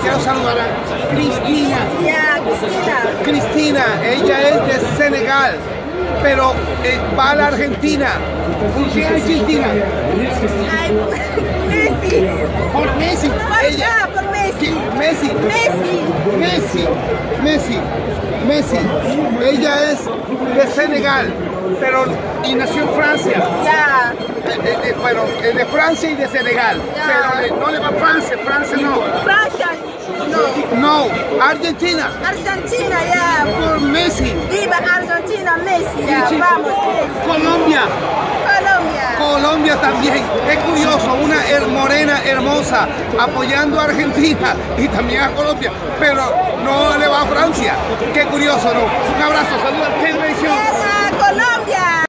quiero saludar a Cristina. Ya, Cristina. Cristina, ella es de Senegal, pero va a la Argentina. ¿Por qué Argentina? Ay, Messi. Por Messi. Ella, Por Messi. Messi. Messi. Ella es de Senegal, pero y nació en Francia. Ya. Bueno, de Francia y de Senegal. Ya. Pero no le va a Francia, Francia no. Francia. No. No, Argentina. Argentina, ya. Por Messi. Viva Argentina, Messi, ya. Vamos. Colombia. Colombia. Colombia también. Es curioso, una morena hermosa apoyando a Argentina y también a Colombia, pero no le va a Francia. Qué curioso, ¿no? Un abrazo, saludos a televisión. Colombia.